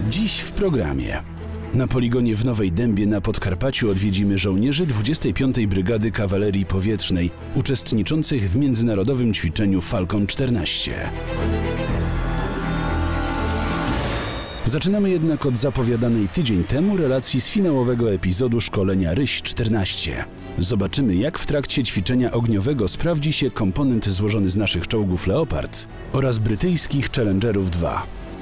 Dziś w programie. Na poligonie w Nowej Dębie na Podkarpaciu odwiedzimy żołnierzy 25. Brygady Kawalerii Powietrznej uczestniczących w międzynarodowym ćwiczeniu Falcon 14. Zaczynamy jednak od zapowiadanej tydzień temu relacji z finałowego epizodu szkolenia Ryś 14. Zobaczymy, jak w trakcie ćwiczenia ogniowego sprawdzi się komponent złożony z naszych czołgów Leopard oraz brytyjskich Challengerów 2.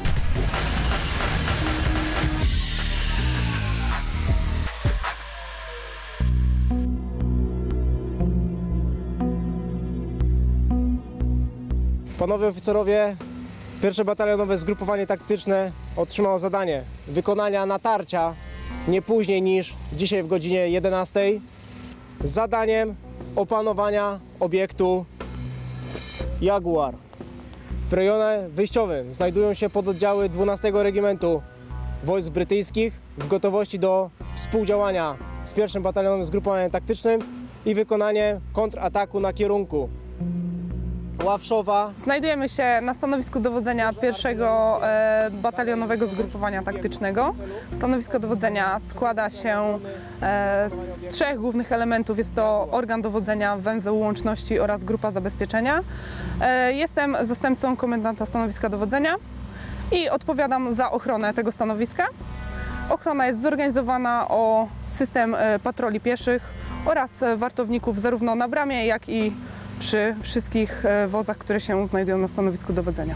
Panowie oficerowie, pierwsze batalionowe zgrupowanie taktyczne otrzymało zadanie wykonania natarcia nie później niż dzisiaj w godzinie 11 z zadaniem opanowania obiektu Jaguar. W rejonie wyjściowym znajdują się pododdziały 12 Regimentu Wojsk Brytyjskich w gotowości do współdziałania z pierwszym batalionowym zgrupowaniem taktycznym i wykonanie kontrataku na kierunku Ławszowa. Znajdujemy się na stanowisku dowodzenia pierwszego batalionowego zgrupowania taktycznego. Stanowisko dowodzenia składa się z trzech głównych elementów. Jest to organ dowodzenia, węzeł łączności oraz grupa zabezpieczenia. Jestem zastępcą komendanta stanowiska dowodzenia i odpowiadam za ochronę tego stanowiska. Ochrona jest zorganizowana o system patroli pieszych oraz wartowników zarówno na bramie, jak i przy wszystkich wozach, które się znajdują na stanowisku dowodzenia.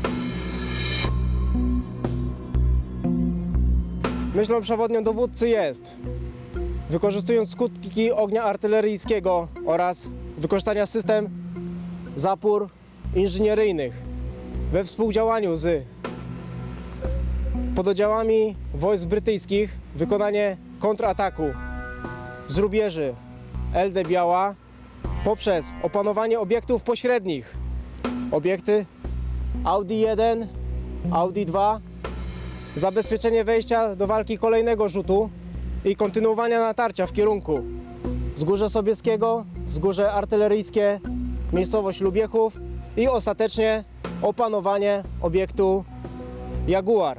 Myślą przewodnią dowódcy jest, wykorzystując skutki ognia artyleryjskiego oraz wykorzystania system zapór inżynieryjnych we współdziałaniu z pododdziałami wojsk brytyjskich, wykonanie kontrataku z rubieży LD Biała poprzez opanowanie obiektów pośrednich. Obiekty Audi 1, Audi 2, zabezpieczenie wejścia do walki kolejnego rzutu i kontynuowania natarcia w kierunku Wzgórze Sobieskiego, Wzgórze Artyleryjskie, miejscowość Lubiechów i ostatecznie opanowanie obiektu Jaguar.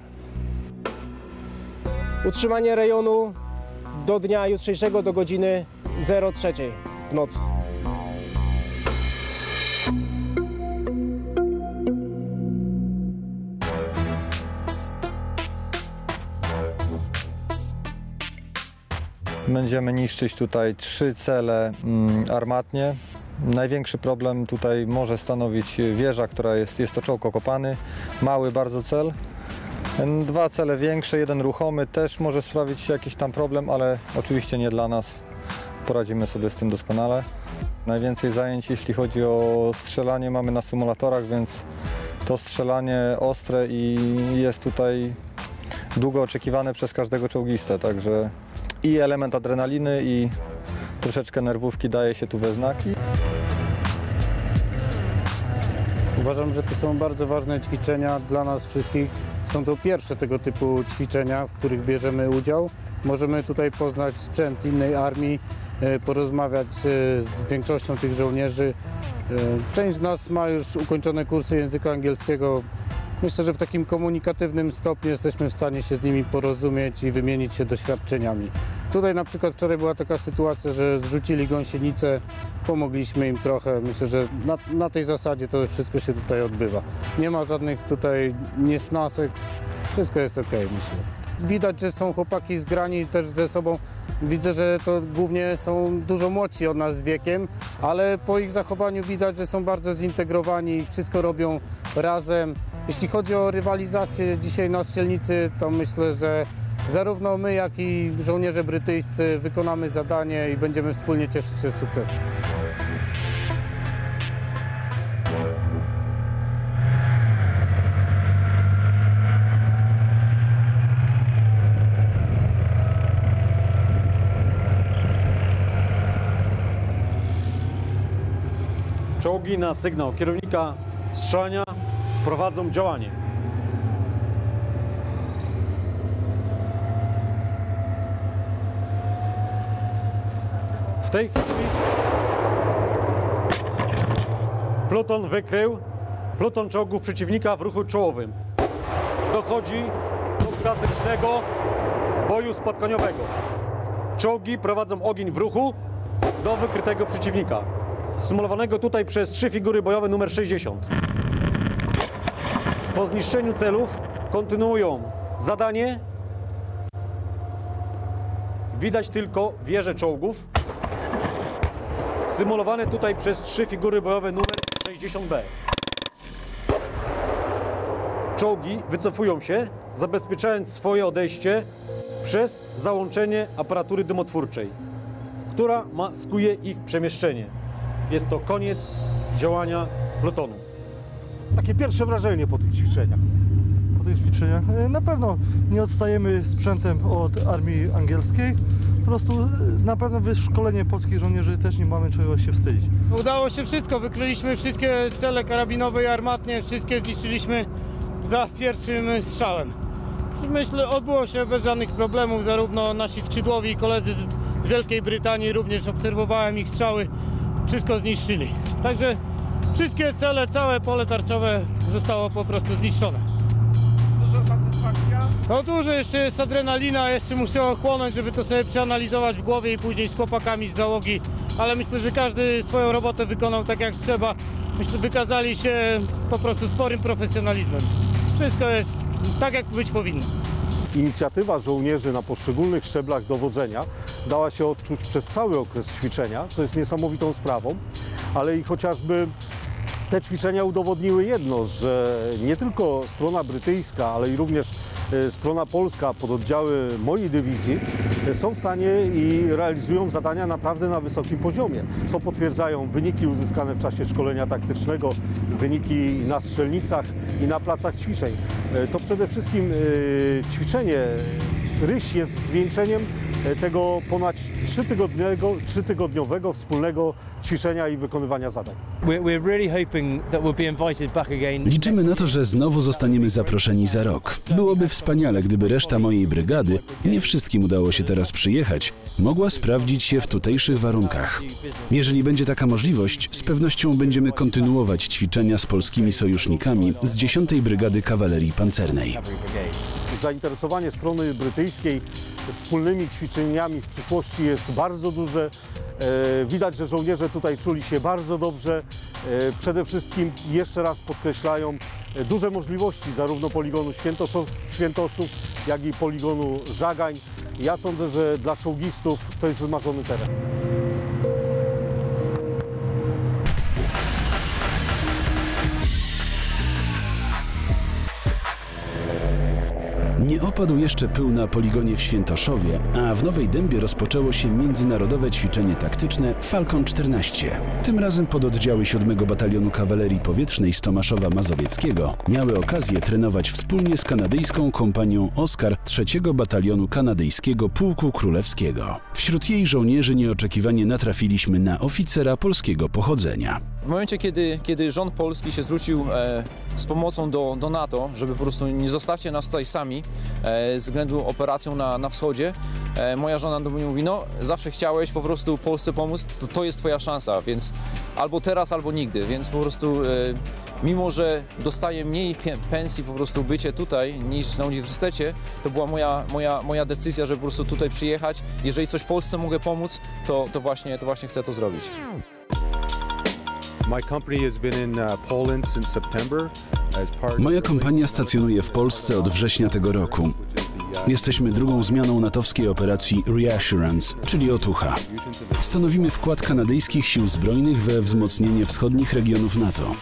Utrzymanie rejonu do dnia jutrzejszego do godziny 03 w nocy. Będziemy niszczyć tutaj 3 cele armatnie. Największy problem tutaj może stanowić wieża, która jest to czołg okopany. Mały bardzo cel. 2 cele większe, 1 ruchomy też może sprawić jakiś tam problem, ale oczywiście nie dla nas. Poradzimy sobie z tym doskonale. Najwięcej zajęć, jeśli chodzi o strzelanie, mamy na symulatorach, więc to strzelanie ostre i jest tutaj długo oczekiwane przez każdego czołgistę, także i element adrenaliny, i troszeczkę nerwówki daje się tu we znaki. Uważam, że to są bardzo ważne ćwiczenia dla nas wszystkich. Są to pierwsze tego typu ćwiczenia, w których bierzemy udział. Możemy tutaj poznać sprzęt innej armii, porozmawiać z większością tych żołnierzy. Część z nas ma już ukończone kursy języka angielskiego. Myślę, że w takim komunikatywnym stopniu jesteśmy w stanie się z nimi porozumieć i wymienić się doświadczeniami. Tutaj na przykład wczoraj była taka sytuacja, że zrzucili gąsienicę, pomogliśmy im trochę. Myślę, że na tej zasadzie to wszystko się tutaj odbywa. Nie ma żadnych tutaj niesnasek, wszystko jest ok, myślę. Widać, że są chłopaki zgrani też ze sobą. Widzę, że to głównie są dużo młodsi od nas wiekiem, ale po ich zachowaniu widać, że są bardzo zintegrowani i wszystko robią razem. Jeśli chodzi o rywalizację dzisiaj na strzelnicy, to myślę, że zarówno my, jak i żołnierze brytyjscy wykonamy zadanie i będziemy wspólnie cieszyć się z sukcesu. Czołgi na sygnał kierownika strzelania prowadzą działanie. W tej chwili pluton wykrył pluton czołgów przeciwnika w ruchu czołowym. Dochodzi do klasycznego boju spotkaniowego. Czołgi prowadzą ogień w ruchu do wykrytego przeciwnika, symulowanego tutaj przez 3 figury bojowe numer 60. Po zniszczeniu celów kontynuują zadanie. Widać tylko wieże czołgów, symulowane tutaj przez 3 figury bojowe numer 60B. Czołgi wycofują się, zabezpieczając swoje odejście przez załączenie aparatury dymotwórczej, która maskuje ich przemieszczenie. Jest to koniec działania plutonu. Takie pierwsze wrażenie po tych ćwiczeniach? Po tych ćwiczeniach na pewno nie odstajemy sprzętem od armii angielskiej. Po prostu na pewno wyszkolenie polskich żołnierzy też nie mamy czego się wstydzić. Udało się wszystko, wykryliśmy wszystkie cele karabinowe i armatnie, wszystkie zniszczyliśmy za pierwszym strzałem. Myślę, odbyło się bez żadnych problemów, zarówno nasi skrzydłowi i koledzy z Wielkiej Brytanii, również obserwowałem ich strzały, wszystko zniszczyli. Także wszystkie cele, całe pole tarczowe zostało po prostu zniszczone. Duża satysfakcja? No dużo, jeszcze jest adrenalina, jeszcze muszę ochłonąć, żeby to sobie przeanalizować w głowie i później z chłopakami z załogi, ale myślę, że każdy swoją robotę wykonał tak jak trzeba. Myślę, wykazali się po prostu sporym profesjonalizmem. Wszystko jest tak, jak być powinno. Inicjatywa żołnierzy na poszczególnych szczeblach dowodzenia dała się odczuć przez cały okres ćwiczenia, co jest niesamowitą sprawą, ale i chociażby te ćwiczenia udowodniły jedno, że nie tylko strona brytyjska, ale i również strona polska, pododdziały mojej dywizji są w stanie i realizują zadania naprawdę na wysokim poziomie, co potwierdzają wyniki uzyskane w czasie szkolenia taktycznego, wyniki na strzelnicach i na placach ćwiczeń. To przede wszystkim ćwiczenie Ryś jest zwieńczeniem tego ponad 3-tygodniowego wspólnego ćwiczenia i wykonywania zadań. Liczymy na to, że znowu zostaniemy zaproszeni za rok. Byłoby wspaniale, gdyby reszta mojej brygady, nie wszystkim udało się teraz przyjechać, mogła sprawdzić się w tutejszych warunkach. Jeżeli będzie taka możliwość, z pewnością będziemy kontynuować ćwiczenia z polskimi sojusznikami z 10. Brygady Kawalerii Pancernej. Zainteresowanie strony brytyjskiej wspólnymi ćwiczeniami w przyszłości jest bardzo duże. Widać, że żołnierze tutaj czuli się bardzo dobrze. Przede wszystkim, jeszcze raz podkreślają, duże możliwości zarówno poligonu Świętoszów, jak i poligonu Żagań. Ja sądzę, że dla czołgistów to jest wymarzony teren. Nie opadł jeszcze pył na poligonie w Świętoszowie, a w Nowej Dębie rozpoczęło się międzynarodowe ćwiczenie taktyczne Falcon 14. Tym razem pododdziały 7 Batalionu Kawalerii Powietrznej z Tomaszowa Mazowieckiego miały okazję trenować wspólnie z kanadyjską kompanią Oscar 3 Batalionu Kanadyjskiego Pułku Królewskiego. Wśród jej żołnierzy nieoczekiwanie natrafiliśmy na oficera polskiego pochodzenia. W momencie, kiedy rząd polski się zwrócił z pomocą do NATO, żeby po prostu nie zostawcie nas tutaj sami ze względu operacją na wschodzie, moja żona do mnie mówi, no zawsze chciałeś po prostu Polsce pomóc, to jest twoja szansa, więc albo teraz, albo nigdy, więc po prostu mimo, że dostaję mniej pensji po prostu bycie tutaj niż na uniwersytecie, to była moja decyzja, żeby po prostu tutaj przyjechać. Jeżeli coś Polsce mogę pomóc, to właśnie chcę to zrobić. Moja kompania stacjonuje w Polsce od września tego roku. Jesteśmy drugą zmianą natowskiej operacji Reassurance, czyli Otucha. Stanowimy wkład kanadyjskich sił zbrojnych we wzmocnienie wschodnich regionów NATO.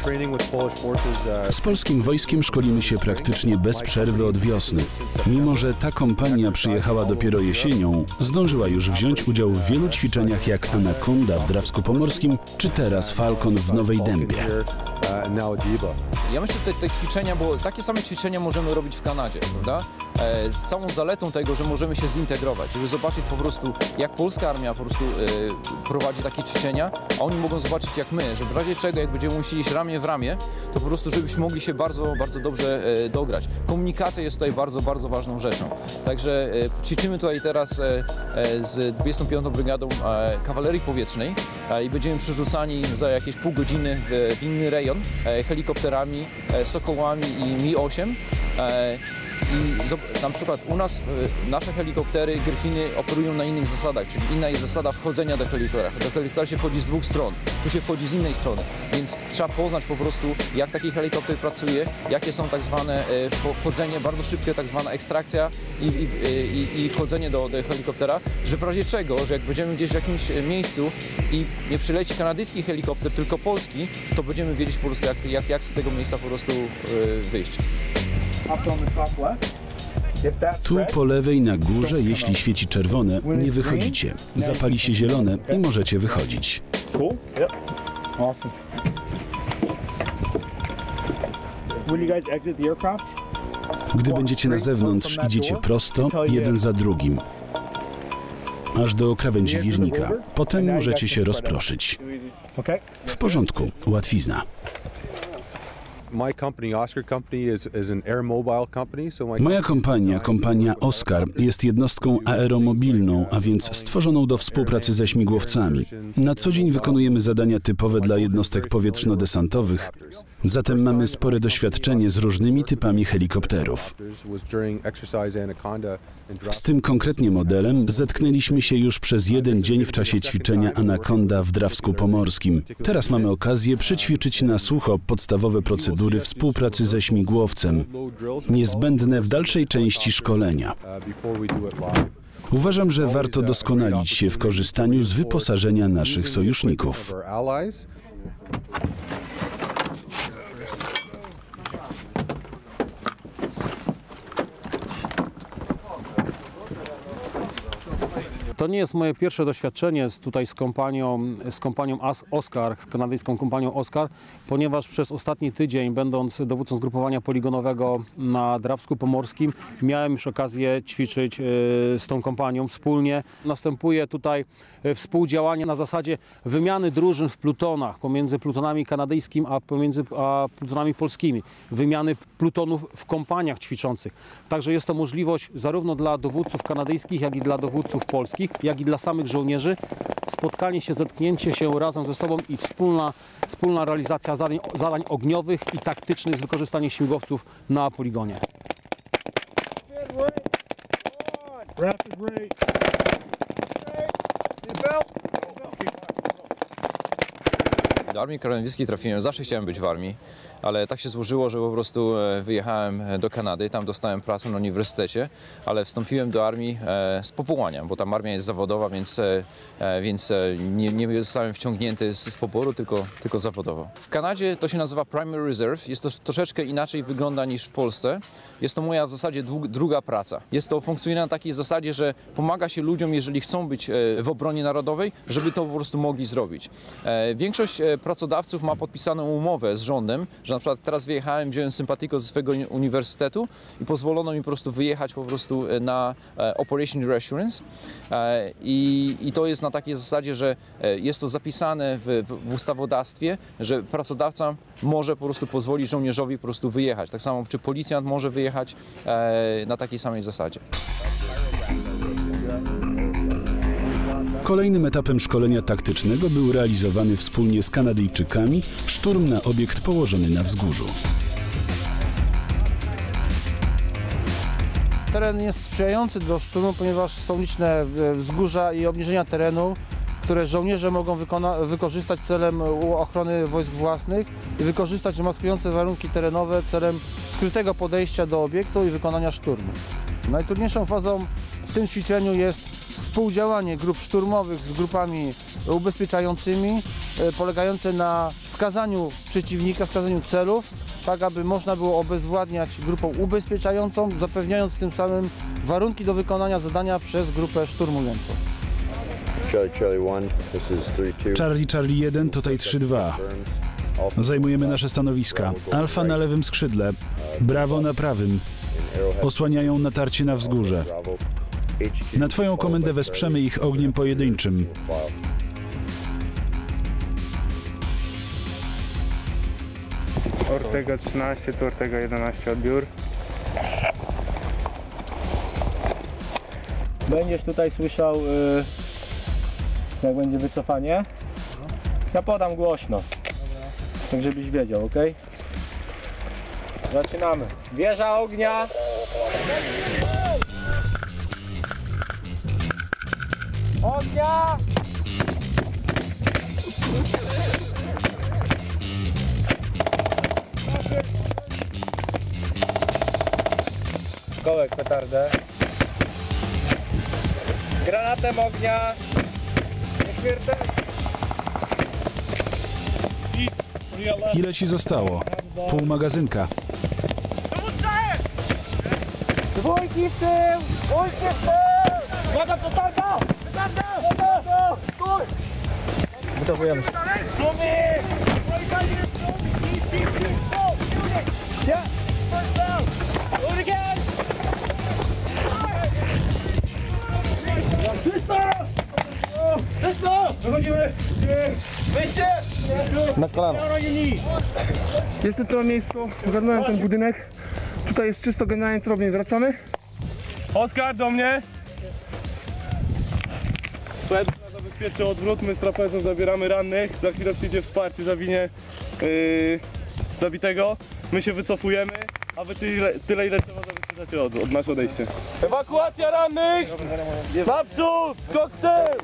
Z polskim wojskiem szkolimy się praktycznie bez przerwy od wiosny. Mimo że ta kompania przyjechała dopiero jesienią, zdążyła już wziąć udział w wielu ćwiczeniach jak Anakonda w Drawsku-Pomorskim, czy teraz Falcon w Nowej Dębie. Ja myślę, że te ćwiczenia, bo takie same ćwiczenia możemy robić w Kanadzie, prawda? Z całą zaletą tego, że możemy się zintegrować, żeby zobaczyć po prostu, jak polska armia po prostu prowadzi takie ćwiczenia, a oni mogą zobaczyć jak my, że w razie czego, jak będziemy musieli iść ramię w ramię, to po prostu żebyśmy mogli się bardzo, bardzo dobrze dograć. Komunikacja jest tutaj bardzo, bardzo ważną rzeczą. Także ćwiczymy tutaj teraz z 25. Brygadą Kawalerii Powietrznej i będziemy przerzucani za jakieś pół godziny w inny rejon helikopterami, Sokołami i Mi-8. Na przykład u nas nasze helikoptery, Gryfiny operują na innych zasadach, czyli inna jest zasada wchodzenia do helikoptera. Do helikoptera się wchodzi z dwóch stron, tu się wchodzi z innej strony, więc trzeba poznać po prostu, jak taki helikopter pracuje, jakie są tak zwane wchodzenie, bardzo szybkie tak zwana ekstrakcja i wchodzenie do helikoptera, że w razie czego, że jak będziemy gdzieś w jakimś miejscu i nie przyleci kanadyjski helikopter, tylko polski, to będziemy wiedzieć po prostu, jak z tego miejsca po prostu wyjść. Tu po lewej na górze, jeśli świeci czerwone, nie wychodzicie. Zapali się zielone i możecie wychodzić. Gdy będziecie na zewnątrz, idziecie prosto, jeden za drugim, aż do krawędzi wirnika. Potem możecie się rozproszyć. W porządku, łatwizna. Moja kompania, kompania Oscar, jest jednostką aeromobilną, a więc stworzoną do współpracy ze śmigłowcami. Na co dzień wykonujemy zadania typowe dla jednostek powietrzno-desantowych, zatem mamy spore doświadczenie z różnymi typami helikopterów. Z tym konkretnie modelem zetknęliśmy się już przez jeden dzień w czasie ćwiczenia Anaconda w Drawsku Pomorskim. Teraz mamy okazję przećwiczyć na sucho podstawowe procedury współpracy ze śmigłowcem, niezbędne w dalszej części szkolenia. Uważam, że warto doskonalić się w korzystaniu z wyposażenia naszych sojuszników. To nie jest moje pierwsze doświadczenie tutaj z kompanią Oscar, z kanadyjską kompanią Oscar, ponieważ przez ostatni tydzień, będąc dowódcą zgrupowania poligonowego na Drawsku Pomorskim, miałem już okazję ćwiczyć z tą kompanią wspólnie. Następuje tutaj współdziałanie na zasadzie wymiany drużyn w plutonach pomiędzy plutonami kanadyjskimi a plutonami polskimi, wymiany plutonów w kompaniach ćwiczących. Także jest to możliwość zarówno dla dowódców kanadyjskich, jak i dla dowódców polskich, jak i dla samych żołnierzy, spotkanie się, zetknięcie się razem ze sobą i wspólna realizacja zadań ogniowych i taktycznych z wykorzystaniem śmigłowców na poligonie. Do Armii Kanadyjskiej trafiłem, zawsze chciałem być w armii, ale tak się złożyło, że po prostu wyjechałem do Kanady, tam dostałem pracę na uniwersytecie, ale wstąpiłem do armii z powołania, bo tam armia jest zawodowa, więc nie zostałem wciągnięty z poboru, tylko zawodowo. W Kanadzie to się nazywa Primary Reserve, jest to troszeczkę inaczej wygląda niż w Polsce. Jest to moja w zasadzie druga praca. Jest to funkcjonuje na takiej zasadzie, że pomaga się ludziom, jeżeli chcą być w obronie narodowej, żeby to po prostu mogli zrobić. Większość pracodawców ma podpisaną umowę z rządem, że na przykład teraz wyjechałem, wziąłem sympatiko ze swojego uniwersytetu i pozwolono mi po prostu wyjechać po prostu na Operation Reassurance i to jest na takiej zasadzie, że jest to zapisane w ustawodawstwie, że pracodawca może po prostu pozwolić żołnierzowi po prostu wyjechać. Tak samo czy policjant może wyjechać na takiej samej zasadzie. Kolejnym etapem szkolenia taktycznego był realizowany wspólnie z Kanadyjczykami szturm na obiekt położony na wzgórzu. Teren jest sprzyjający do szturmu, ponieważ są liczne wzgórza i obniżenia terenu, które żołnierze mogą wykorzystać celem ochrony wojsk własnych i wykorzystać maskujące warunki terenowe celem skrytego podejścia do obiektu i wykonania szturmu. Najtrudniejszą fazą w tym ćwiczeniu jest współdziałanie grup szturmowych z grupami ubezpieczającymi, polegające na skazaniu przeciwnika, skazaniu celów, tak aby można było obezwładniać grupą ubezpieczającą, zapewniając tym samym warunki do wykonania zadania przez grupę szturmującą. Charlie 1, tutaj 3-2. Zajmujemy nasze stanowiska. Alfa na lewym skrzydle, Bravo na prawym. Osłaniają natarcie na wzgórze. Na Twoją komendę wesprzemy ich ogniem pojedynczym. Ortega 13, tu Ortega 11, odbiór. Będziesz tutaj słyszał, jak będzie wycofanie. Ja podam głośno, tak żebyś wiedział, ok? Zaczynamy. Wieża ognia, Ognia! Kołek petardę. Granatem ognia. Ile ci zostało? Pół magazynka. Dwójki w tył! Dwójki w tył! Uwaga, petarda! Petarda! Petarda! Stój! Gotowujemy. Wychodzimy! Wyjście! Na kolano. Jestem w tym miejscu, ogarnąłem ten budynek. Tutaj jest czysto, generalnie co robimy? Wracamy? Oskar, do mnie! Pedro zabezpieczy odwrót, my z trapezą zabieramy rannych. Za chwilę przyjdzie wsparcie, zawinie zabitego. My się wycofujemy, a wy tyle ile trzeba zabezpieczacie od nasze odejście. Ewakuacja rannych! Naprzód! Skok w tył!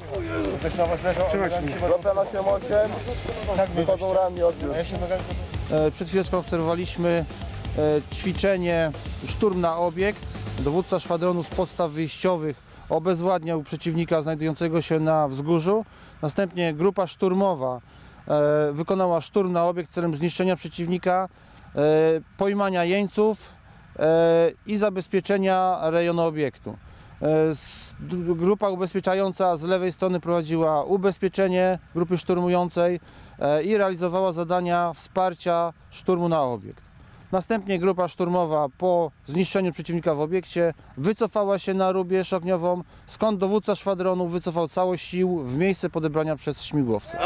Zapala się 8, wychodzą ranni odbiór. Przed chwileczką obserwowaliśmy ćwiczenie szturm na obiekt. Dowódca szwadronu z podstaw wyjściowych obezwładniał przeciwnika znajdującego się na wzgórzu. Następnie grupa szturmowa wykonała szturm na obiekt celem zniszczenia przeciwnika, pojmania jeńców i zabezpieczenia rejonu obiektu. Grupa ubezpieczająca z lewej strony prowadziła ubezpieczenie grupy szturmującej i realizowała zadania wsparcia szturmu na obiekt. Następnie grupa szturmowa po zniszczeniu przeciwnika w obiekcie wycofała się na rubież ogniową, skąd dowódca szwadronu wycofał całość sił w miejsce podebrania przez śmigłowce.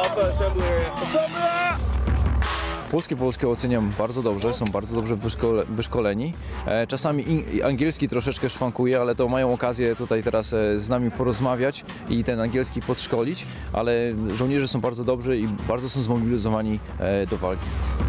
Polskie oceniam bardzo dobrze, są bardzo dobrze wyszkoleni. Czasami angielski troszeczkę szwankuje, ale to mają okazję tutaj teraz z nami porozmawiać i ten angielski podszkolić, ale żołnierze są bardzo dobrzy i bardzo są zmobilizowani do walki.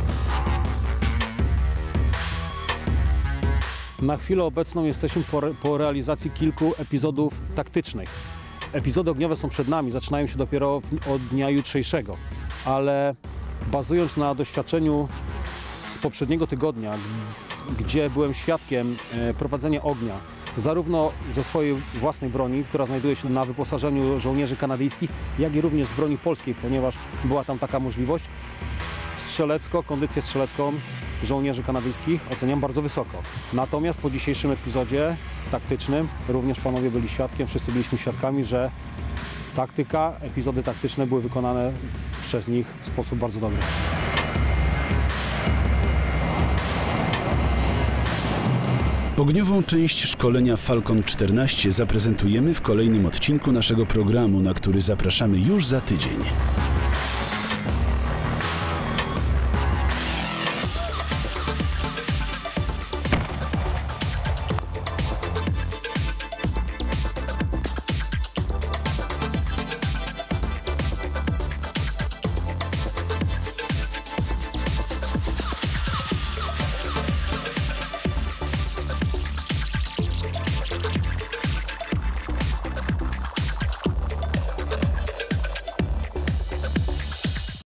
Na chwilę obecną jesteśmy po realizacji kilku epizodów taktycznych. Epizody ogniowe są przed nami, zaczynają się dopiero od dnia jutrzejszego, ale bazując na doświadczeniu z poprzedniego tygodnia, gdzie byłem świadkiem prowadzenia ognia, zarówno ze swojej własnej broni, która znajduje się na wyposażeniu żołnierzy kanadyjskich, jak i również z broni polskiej, ponieważ była tam taka możliwość. Strzelecko, kondycję strzelecką żołnierzy kanadyjskich oceniam bardzo wysoko. Natomiast po dzisiejszym epizodzie taktycznym również panowie byli świadkiem, wszyscy byliśmy świadkami, że taktyka, epizody taktyczne były wykonane przez nich w sposób bardzo dobry. Ogniową część szkolenia Falcon 14 zaprezentujemy w kolejnym odcinku naszego programu, na który zapraszamy już za tydzień.